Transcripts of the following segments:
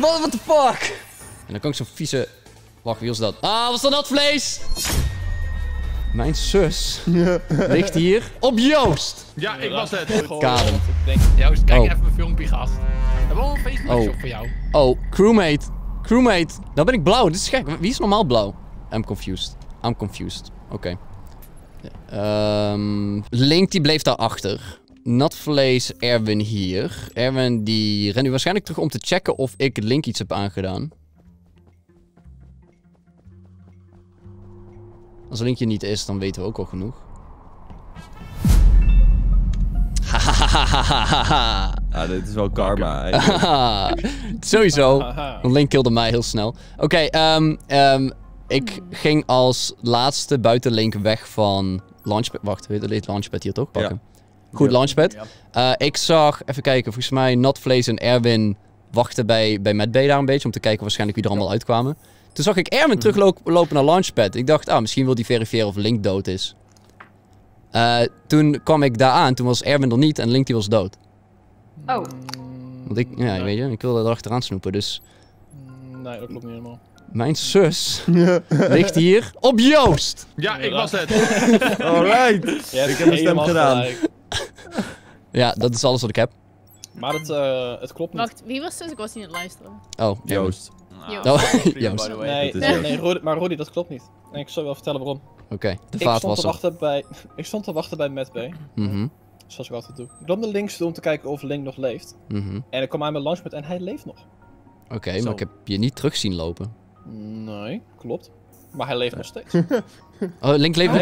What the fuck? En dan kan ik zo'n vieze... Wacht, wie was dat? Ah, was dat nat vlees? Mijn zus ligt hier op Joost. Ja, ik was het. Kadem. Joost, kijk even mijn filmpje, gast. We hebben wel een Facebook voor jou. Oh, crewmate. Crewmate. Nou ben ik blauw. Dit is gek. Wie is normaal blauw? I'm confused. Oké. Link die bleef daarachter. Natvlees, Erwin hier. Erwin die rent nu waarschijnlijk terug om te checken of ik Link iets heb aangedaan. Als Linkje niet is, dan weten we ook al genoeg. Ja, dit is wel karma. Sowieso. Want Link killde mij heel snel. Oké, ik ging als laatste buiten Link weg van Launchpad. Wacht, weet je, Launchpad hier toch? Pakken. Ja. Goed, Launchpad. Ik zag, even kijken, volgens mij Natvlees en Erwin wachten bij Mad Bay daar een beetje. Om te kijken waarschijnlijk wie er allemaal uitkwamen. Toen zag ik Erwin teruglopen naar Launchpad. Ik dacht, misschien wil hij verifiëren of Link dood is. Toen kwam ik daar aan, toen was Erwin er niet en Link die was dood. Oh. Want ik, ja, weet je, ik wilde erachteraan snoepen, dus... Nee, dat klopt niet helemaal. Mijn zus ligt hier op Joost. Ja, ik was het. Alright. Ja, ik heb een stem gedaan. Ja, dat is alles wat ik heb. Maar het klopt niet. Wacht, wie was zus? Ik was niet aan het luisteren. Oh, Joost. Joost. Nee, maar Roddy, dat klopt niet. En ik zal je wel vertellen waarom. Oké, de vaat was er. Ik stond te wachten bij Mad Bay. Zoals ik altijd doe. Ik nam de links toe om te kijken of Link nog leeft. En ik kwam aan mijn Launchpad en hij leeft nog. Oké, maar ik heb je niet terug zien lopen. Nee, klopt. Maar hij leeft nog steeds. Oh, Link leeft nog.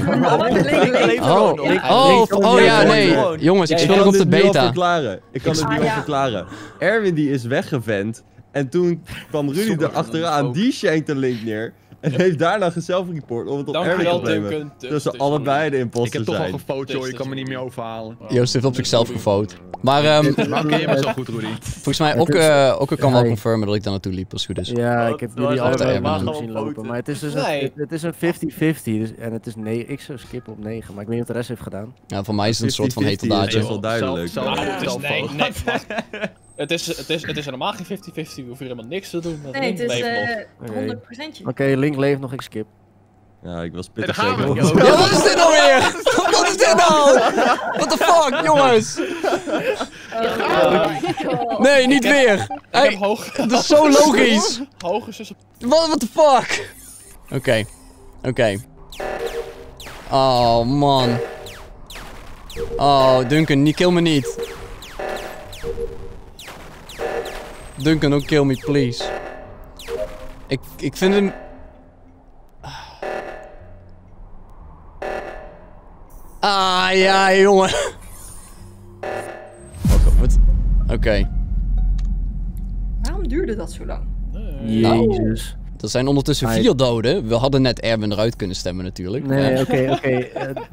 Oh ja, nee. Jongens, ik speel nog op de beta. Ik kan het nu al verklaren. Erwin die is weggevent. En toen kwam Rudy erachteraan. Die shankte Link neer. En heeft daarna geself-report om het op Erwin te nemen. Tussen allebei de imposters zijn. Ik heb toch al gefotod, joh. Je kan me niet meer overhalen. Joost heeft op zichzelf gefotod. Maar waarom ken je me zo goed, Rudy? Volgens mij ook kan wel confirmen dat ik daar naartoe liep, als het goed is. Ja, ik heb jullie allebei naartoe zien lopen. Maar het is dus een 50-50. Dus, en het is 9. Ik zou skippen op 9, maar ik weet niet wat de rest heeft gedaan. Ja, voor mij is het een soort van heteldaadje. Dat is wel duidelijk. Nee, het is helemaal geen 50-50, we hoeven helemaal niks te doen. Nee, het is 100%. Oké, Link leeft nog, ik skip. Ja, ik was pittig zeker. Ja, wat is dit nou weer? Wat is dit nou? What the fuck, jongens? Nee, niet weer. Dat is zo logisch. Hoge zus. What the fuck? Oké. Oh, man. Oh, Duncan, kill me niet. Duncan, don't kill me, please. Ik vind hem... Ah, ja, jongen. Oké. Waarom duurde dat zo lang? Jezus. Er zijn ondertussen 4 doden. We hadden net Erwin eruit kunnen stemmen natuurlijk. Nee, oké.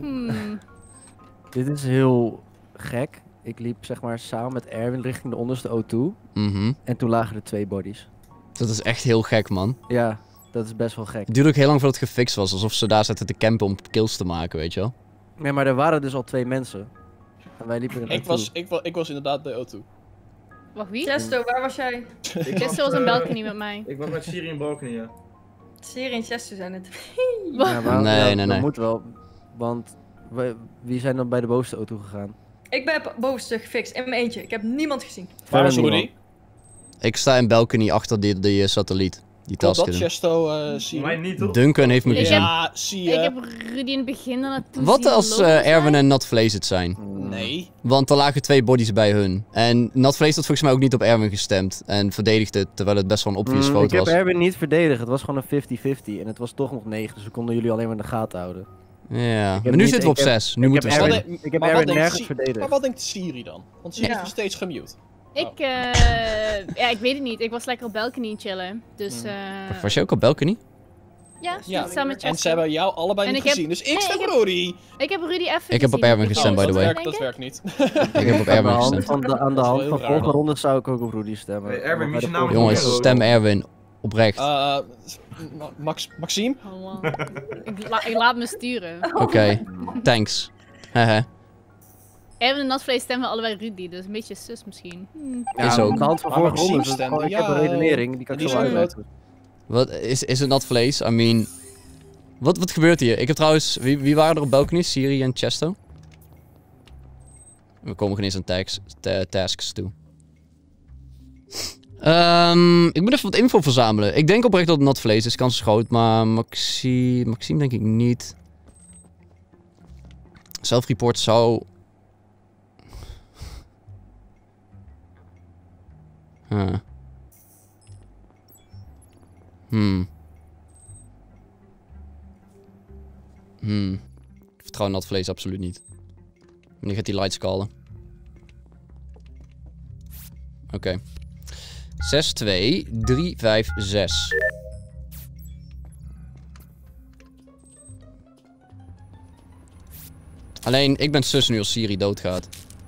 Dit is heel gek. Ik liep zeg maar samen met Erwin richting de onderste O2. En toen lagen er 2 bodies. Dat is echt heel gek, man. Ja, dat is best wel gek. Het duurde ook heel lang voordat het gefixt was. Alsof ze daar zaten te campen om kills te maken, weet je wel. Nee, maar er waren dus al 2 mensen. En wij liepen er Ik was inderdaad bij O2. Wacht, wie? Chesto, waar was jij? Chesto was een balcony met mij. Ik was met Siri in balcony, ja. Siri en Chesto zijn het. Nee. Dat moet wel. Want wie zijn dan bij de bovenste auto gegaan? Ik ben bovenste gefixt in mijn eentje. Ik heb niemand gezien. Waar is Rudy? Ik sta in balcony achter die satelliet. Die task. Dat Chesto, Siri? Duncan heeft me gezien. Ja, zie je. Ik heb Rudy in het begin naartoe Wat als Erwin en Natvlees het zijn? Nee. Want er lagen 2 bodies bij hun. En Natvlees had volgens mij ook niet op Erwin gestemd. En verdedigde het, terwijl het best wel een obvious foto was. Ik heb Erwin niet verdedigd. Het was gewoon een 50-50. En het was toch nog 9. Dus we konden jullie alleen maar in de gaten houden. Ja, maar nu zitten we op 6. Nu moeten we stemmen. Ik heb Erwin nergens verdedigd. Maar wat denkt Siri dan? Want Siri is nog steeds gemute. Ja, ik weet het niet. Ik was lekker op balcony chillen. Dus Was je ook op balcony? Ja, samen met en ze hebben jou allebei niet gezien. Dus ik stem Rudy. Ik heb Rudy even Ik heb op Erwin gestemd, by the way. Dat werkt niet. Ik heb op Erwin gestemd. Aan de hand van volgende ronde zou ik ook op Rudy stemmen. Erwin, wie is je naam? Jongens, stem Erwin. Oprecht. Maxime? Ik laat me sturen. Oké, thanks. Hehe. Erwin en Natvlees stemmen allebei Rudy, dus een beetje sus misschien. Ja, is ook. Aan de hand van vorige ronde. Ik heb een redenering, die kan ik zo uitleggen. Wat is het Natvlees? I mean... Wat gebeurt hier? Ik heb trouwens... Wie waren er op balcony? Siri en Chesto? We komen geen eens aan tasks toe. Ik moet even wat info verzamelen. Ik denk oprecht dat het Natvlees is, kans is groot, maar Maxime denk ik niet. Self-report zou... Ik vertrouw Natvlees absoluut niet. Wanneer gaat die lights callen? Oké. 6, 2, 3, 5, 6. Alleen, ik ben sus nu als Siri doodgaat.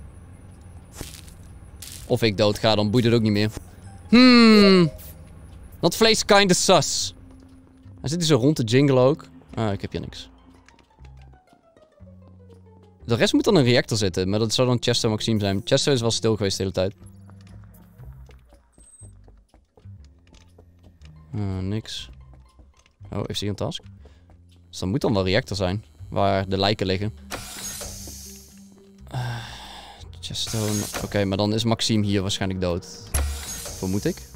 Of ik doodga, dan boeit het ook niet meer. Natvlees kinda sus. Hij zit hier zo rond de jingle ook. Ik heb hier niks. De rest moet dan een reactor zitten, maar dat zou dan Chesto en Maxime zijn. Chesto is wel stil geweest de hele tijd. Niks. Oh, heeft hij een task? Dus dat moet dan wel reactor zijn. Waar de lijken liggen. Chesto... Oké, maar dan is Maxime hier waarschijnlijk dood. Vermoed ik.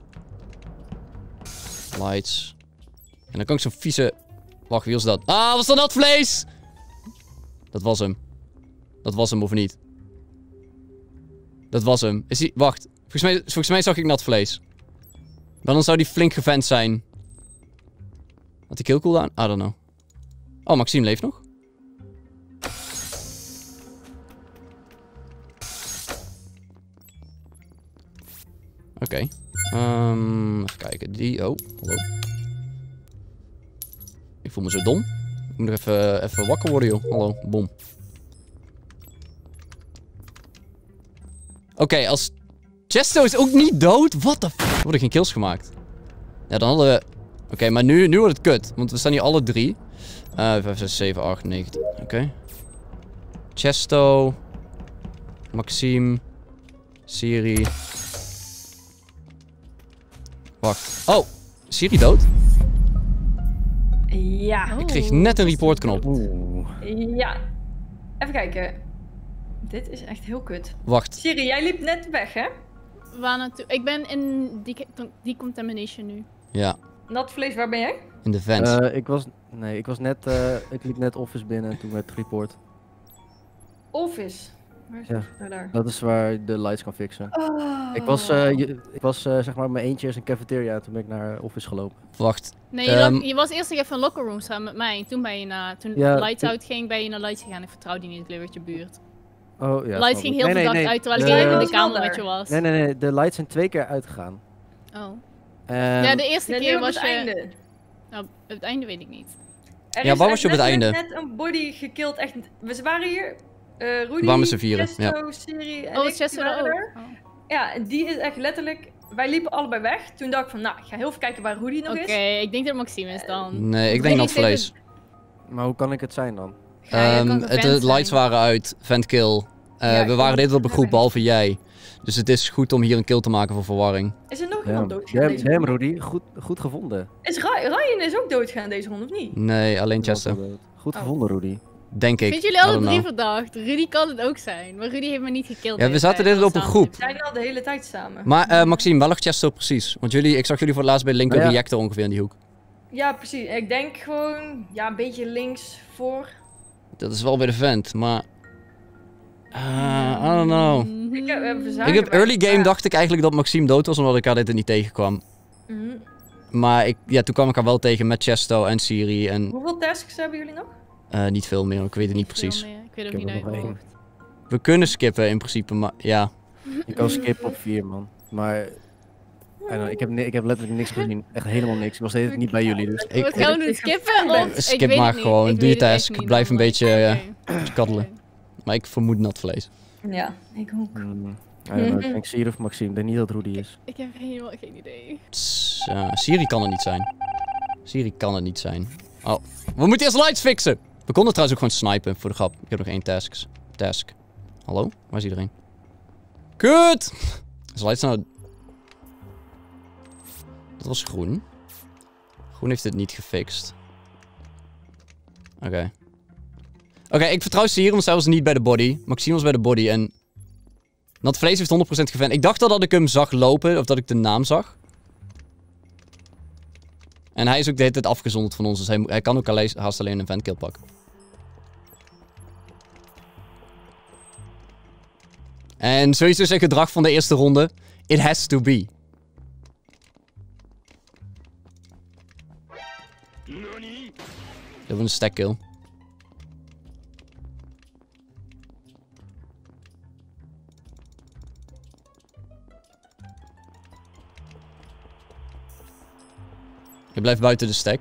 Lights. En dan kan ik zo'n vieze... Wacht, wie was dat? Ah, was dat Natvlees? Dat was hem. Dat was hem of niet? Dat was hem. Is hij... Wacht. Volgens mij zag ik Natvlees. Maar dan zou die flink gevent zijn. Had die kill cooldown? I don't know. Oh, Maxime leeft nog. Oké. Even kijken. Die... Oh, hallo. Ik voel me zo dom. Ik moet nog even wakker worden, joh. Hallo, bom. Oké, als... Chesto is ook niet dood? What the fuck? Er worden geen kills gemaakt. Ja, dan hadden we... Oké, maar nu wordt het kut. Want we staan hier alle 3. 5, 6, 7, 8, 9, 10. Oké. Chesto. Maxime. Siri. Wacht. Oh! Siri dood? Ja. Ik kreeg net een reportknop. Ja. Even kijken. Dit is echt heel kut. Wacht. Siri, jij liep net weg, hè? Waar naartoe? Ik ben in decontamination nu. Ja. Natvlees, waar ben jij? In de vent. Ik liep net office binnen en toen werd het report. Office. Waar is het? Daar. Dat is waar de lights kan fixen. Oh. Ik was zeg maar mijn eentje in een cafeteria en toen ben ik naar office gelopen. Wacht. Nee, je was eerst even in locker room samen met mij. Toen ben je toen lights out ging, ben je naar lights gegaan. Ik vertrouw die niet, ik leef uit je buurt. Oh, ja, lights ging heel verdacht uit terwijl ik even in de kamer met je was. Nee, de lights zijn 2 keer uitgegaan. Oh. Ja, de eerste keer was je... Einde. Nou, het einde weet ik niet. Ja, waar was je op het einde? Net een body gekillt, echt... We waren hier... Rudy, Waarom is er 4? Chesto, Siri en Chesto waren ook. er. Ja, en die is echt letterlijk... Wij liepen allebei weg. Toen dacht ik van, nou, ik ga heel even kijken waar Rudy nog is. Oké, ik denk dat Maxime is dan. Nee, ik denk Natvlees. Maar hoe kan ik het zijn dan? De lights waren uit, vent kill. We waren dit op een groep, behalve jij. Dus het is goed om hier een kill te maken voor verwarring. Is er nog iemand doodgegaan? Damn, Rudy. Goed gevonden. Is Ryan is ook doodgegaan deze ronde, of niet? Nee, alleen Chester. Goed gevonden, Rudy. Denk ik. Vind jullie alle 3 verdacht? Rudy kan het ook zijn, maar Rudy heeft me niet gekilld. Ja, we zaten dit op een groep. We zijn al de hele tijd samen. Maar Maxime, waar lag Chester precies? Want ik zag jullie voor het laatst bij Lincoln Reactor ongeveer in die hoek. Ja, precies. Ik denk gewoon, ja, een beetje links voor. Dat is wel bij de vent, maar... I don't know. Ik heb early game dacht ik eigenlijk dat Maxime dood was, omdat ik haar dit er niet tegenkwam. Maar toen kwam ik haar wel tegen met Chesto en Siri en... Hoeveel tasks hebben jullie nog? Niet veel meer, ik weet het niet precies. Ik weet ook niet uit mijn hoofd. We kunnen skippen in principe, maar ja. Je kan skippen op 4, man. Maar... ik heb letterlijk niks gezien. Echt helemaal niks. Ik was steeds niet bij jullie, dus... Wat gaan we doen? Skippen of... Skip maar gewoon, doe je task. Ik blijf een beetje kaddelen. Maar ik vermoed Natvlees. Ja, ik ook. Ik denk Siri of Maxime. Ik denk niet dat Rudy is. Ik heb helemaal geen idee. Siri kan het niet zijn. Siri kan het niet zijn. Oh, we moeten eerst lights fixen! We konden trouwens ook gewoon snipen voor de grap. Ik heb nog 1 task. Hallo? Waar is iedereen? Kut! Is lights nou... Dat was groen. Groen heeft dit niet gefixt. Oké. Oké, ik vertrouw Siri, want zij was niet bij de body. Maxime was bij de body en... Dat vlees heeft 100% gevent. Ik dacht al dat ik hem zag lopen, of dat ik de naam zag. En hij is ook de hele tijd afgezonderd van ons, dus hij kan ook haast alleen een ventkill pakken. En sowieso zijn gedrag van de eerste ronde. It has to be. Dat was een stack kill. Je blijft buiten de stack.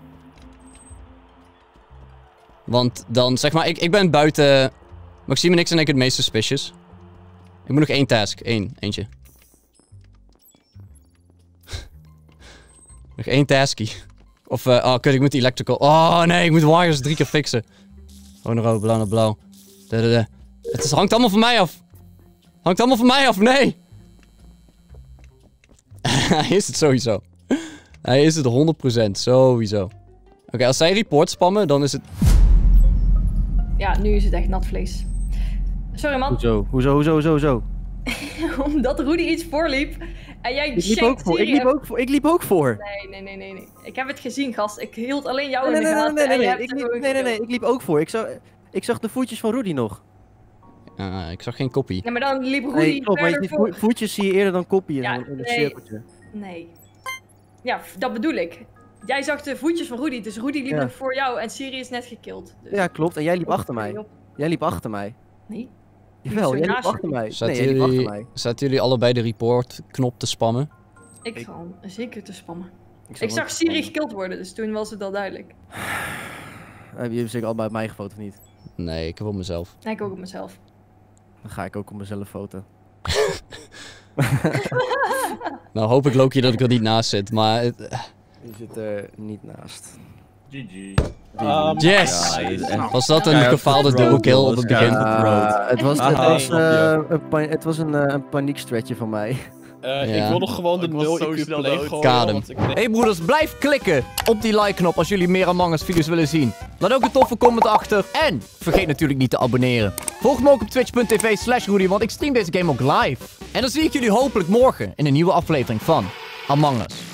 Want dan, zeg maar, ik ben buiten... Maxime en ik zijn denk ik het meest suspicious. Ik moet nog 1 task. Eentje. Nog 1 taskie. Of, kut, ik moet electrical... Oh, nee, ik moet wires 3 keer fixen. Oh, naar rood, blauw, naar blauw. Het hangt allemaal van mij af. Hangt allemaal van mij af, nee! Hij is het sowieso. Hij is het 100%, sowieso. Oké, als zij report spammen, dan is het... Ja, nu is het echt nat vlees. Sorry man. Hoezo? Omdat Rudy iets voorliep en jij Ik liep ook voor. Nee. Ik heb het gezien, gast. Ik hield alleen jou in de gaten. Nee, ik liep ook voor. Ik zag de voetjes van Rudy nog. Ik zag geen koppie. Ja, maar dan liep Rudy verder voor. Voetjes zie je eerder dan koppie Ja, in een cirkeltje. Nee. Ja, dat bedoel ik. Jij zag de voetjes van Rudy, dus Rudy liep nog voor jou en Siri is net gekilld. Dus ja, klopt. En jij liep achter mij. Nee. Jawel, jij liep achter mij. Zaten jullie allebei de report knop te spammen? Ik gewoon zeker te spammen. Ik zag Siri gekilld worden, dus toen was het al duidelijk. Hebben jullie zeker allebei op mij gefotod of niet? Nee, ik heb op mezelf. Nee, ik ook op mezelf. Dan ga ik ook op mezelf foten. Nou hoop ik, Loki, dat ik er niet naast zit, maar... Je zit er niet naast. GG. Yes! Was dat een gefaalde double kill op het begin? Het was een paniekstratje van mij. Ik wil nog gewoon de 0 IQ play gooien. Hey broeders, blijf klikken op die like-knop als jullie meer Among Us video's willen zien. Laat ook een toffe comment achter en vergeet natuurlijk niet te abonneren. Volg me ook op twitch.tv/Rudy, want ik stream deze game ook live. En dan zie ik jullie hopelijk morgen in een nieuwe aflevering van Among Us.